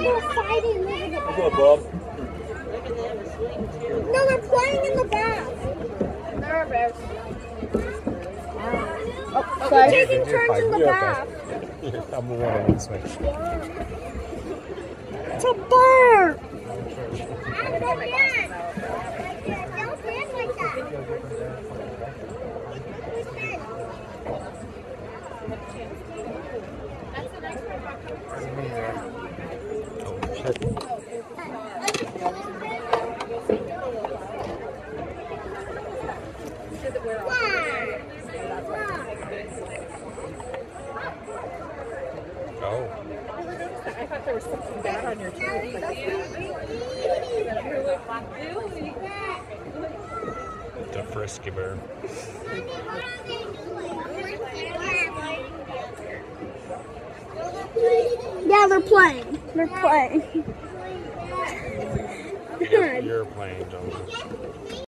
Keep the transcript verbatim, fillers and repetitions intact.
They're fighting over the Go, Bob. No, they're playing in the bath. There, bears. Oh, they're taking turns in the bath. I'm running this way. It's a bird. Don't dance. Don't dance like that. Oh, shit. Oh. I thought there was something bad on your tree. The frisky bear. Yeah, they're playing. They're playing. You're, you're playing, don't you?